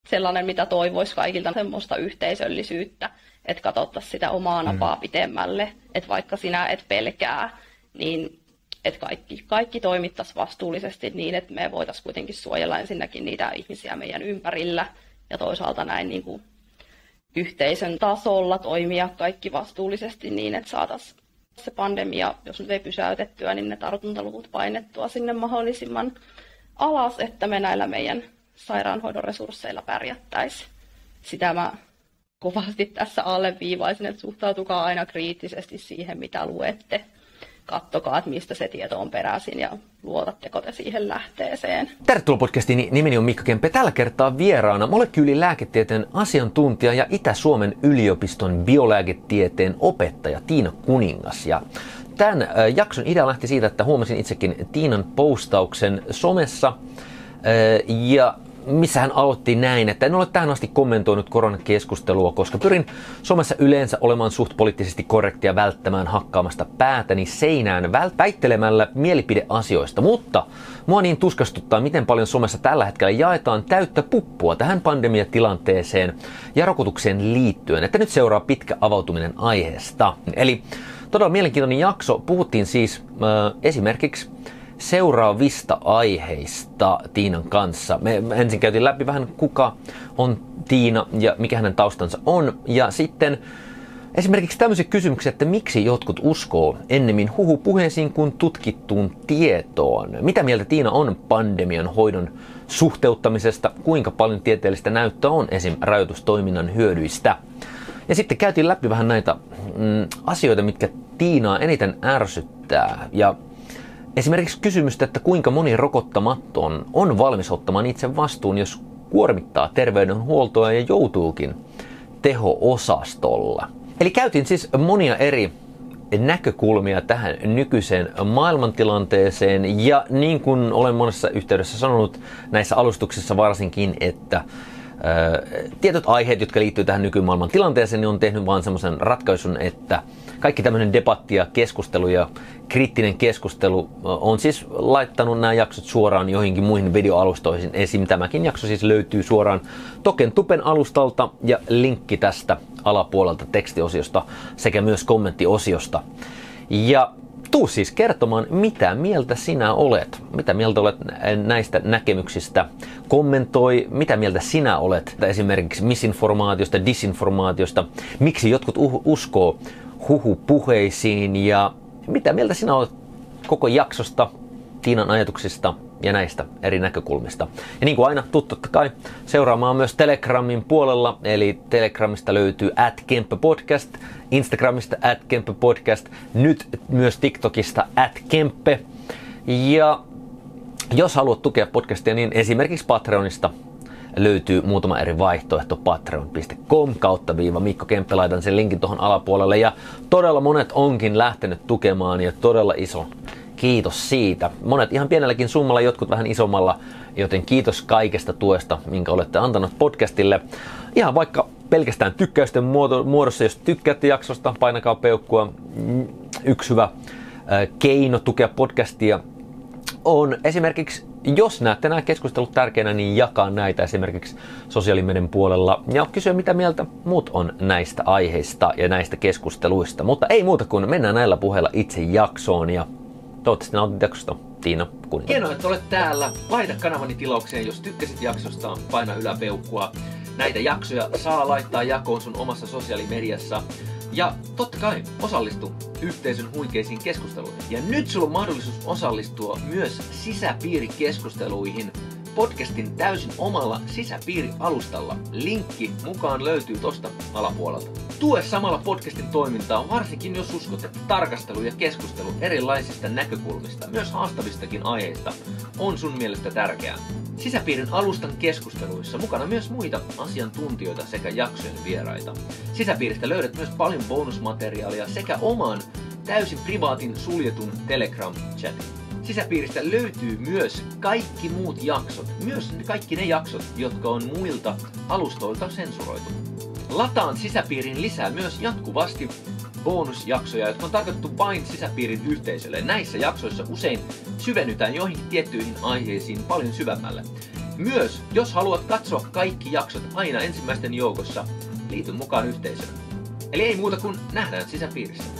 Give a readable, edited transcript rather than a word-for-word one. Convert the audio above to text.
sellainen, mitä toivoisi kaikilta, semmoista yhteisöllisyyttä, että katsottaisiin sitä omaa napaa pitemmälle, että vaikka sinä et pelkää, niin että kaikki toimittaisiin vastuullisesti niin, että me voitaisiin kuitenkin suojella ensinnäkin niitä ihmisiä meidän ympärillä ja toisaalta näin niin kuin yhteisön tasolla toimia kaikki vastuullisesti niin, että saataisiin se pandemia, jos nyt ei pysäytettyä, niin ne tartuntaluvut painettua sinne mahdollisimman alas, että me näillä meidän sairaanhoidon resursseilla pärjättäisiin. Sitä mä kovasti tässä alleviivaisin, että suhtautukaa aina kriittisesti siihen, mitä luette. Kattokaa, että mistä se tieto on peräisin ja luotatteko te siihen lähteeseen. Tervetuloa podcastiin. Nimeni on Mikko Kempe. Tällä kertaa vieraana molekyylilääketieteen asiantuntija ja Itä-Suomen yliopiston biolääketieteen opettaja Tiina Kuningas. Ja tämän jakson idea lähti siitä, että huomasin itsekin Tiinan postauksen somessa ja missä hän aloitti näin, että en ole tähän asti kommentoinut koronakeskustelua, koska pyrin somessa yleensä olemaan suht poliittisesti korrektia välttämään hakkaamasta päätäni seinään väittelemällä mielipideasioista, mutta mua niin tuskastuttaa, miten paljon somessa tällä hetkellä jaetaan täyttä puppua tähän pandemiatilanteeseen ja rokotukseen liittyen, että nyt seuraa pitkä avautuminen aiheesta. Eli todella mielenkiintoinen jakso. Puhuttiin siis esimerkiksi seuraavista aiheista Tiinan kanssa. Me ensin käytiin läpi vähän, kuka on Tiina ja mikä hänen taustansa on. Ja sitten esimerkiksi tämmöisiä kysymyksiä, että miksi jotkut uskoo ennemmin huhupuheisiin kuin tutkittuun tietoon. Mitä mieltä Tiina on pandemian hoidon suhteuttamisesta? Kuinka paljon tieteellistä näyttöä on esim. Rajoitustoiminnan hyödyistä? Ja sitten käytiin läpi vähän näitä asioita, mitkä Tiinaa eniten ärsyttää. Ja esimerkiksi kysymystä, että kuinka moni rokottamaton on valmis ottamaan itse vastuun, jos kuormittaa terveydenhuoltoa ja joutuukin teho-osastolla. Eli käytiin siis monia eri näkökulmia tähän nykyiseen maailmantilanteeseen ja niin kuin olen monessa yhteydessä sanonut näissä alustuksissa varsinkin, että tietyt aiheet, jotka liittyy tähän nykymaailman tilanteeseen, niin on tehnyt vaan semmoisen ratkaisun, että kaikki tämmöinen debatti ja keskustelu ja kriittinen keskustelu on siis laittanut nämä jaksot suoraan joihinkin muihin videoalustoihin. Esim. Tämäkin jakso siis löytyy suoraan Token Tupen alustalta ja linkki tästä alapuolelta tekstiosiosta sekä myös kommenttiosiosta. Ja tuu siis kertomaan, mitä mieltä sinä olet. Mitä mieltä olet näistä näkemyksistä. Kommentoi, mitä mieltä sinä olet esimerkiksi misinformaatiosta, disinformaatiosta. Miksi jotkut uskoo huhupuheisiin ja mitä mieltä sinä olet koko jaksosta, Tiinan ajatuksista ja näistä eri näkökulmista. Ja niin kuin aina, totta kai seuraamaan myös Telegramin puolella, eli Telegramista löytyy @kemppepodcast, Instagramista @kemppepodcast, nyt myös TikTokista @kemppe. Ja jos haluat tukea podcastia, niin esimerkiksi Patreonista löytyy muutama eri vaihtoehto patreon.com/Mikko Kemppe. Laitan sen linkin tuohon alapuolelle ja todella monet onkin lähtenyt tukemaan ja todella iso kiitos siitä. Monet ihan pienelläkin summalla, jotkut vähän isommalla, joten kiitos kaikesta tuesta, minkä olette antanut podcastille. Ihan vaikka pelkästään tykkäysten muodossa, jos tykkäätte jaksosta, painakaa peukkua. Yksi hyvä keino tukea podcastia on esimerkiksi, jos näette nämä keskustelut tärkeänä, niin jakaa näitä esimerkiksi sosiaalimedian puolella ja kysyä, mitä mieltä muut on näistä aiheista ja näistä keskusteluista. Mutta ei muuta kuin mennään näillä puheilla itse jaksoon ja toivottavasti nautit jaksosta. Tiina Kuningas. Hienoa, että olet täällä. Laita kanavani tilaukseen, jos tykkäsit jaksosta, paina yläpeukkua. Näitä jaksoja saa laittaa jakoon sun omassa sosiaalimediassa. Ja totta kai osallistu yhteisön huikeisiin keskusteluihin. Ja nyt sulla on mahdollisuus osallistua myös sisäpiirikeskusteluihin podcastin täysin omalla sisäpiirialustalla. Linkki mukaan löytyy tosta alapuolelta. Tue samalla podcastin toimintaa, varsinkin jos uskot, että tarkastelu ja keskustelu erilaisista näkökulmista, myös haastavistakin aiheista, on sun mielestä tärkeää. Sisäpiirin alustan keskusteluissa mukana myös muita asiantuntijoita sekä jaksojen vieraita. Sisäpiiristä löydät myös paljon bonusmateriaalia sekä oman täysin privaatin suljetun Telegram-chatin. Sisäpiiristä löytyy myös kaikki muut jaksot, myös kaikki ne jaksot, jotka on muilta alustoilta sensuroitu. Lataan sisäpiirin lisää myös jatkuvasti bonusjaksoja, jotka on tarkoitettu vain sisäpiirin yhteisölle. Näissä jaksoissa usein syvennytään joihinkin tiettyihin aiheisiin paljon syvemmälle. Myös jos haluat katsoa kaikki jaksot aina ensimmäisten joukossa, liity mukaan yhteisöön. Eli ei muuta kuin nähdään sisäpiirissä.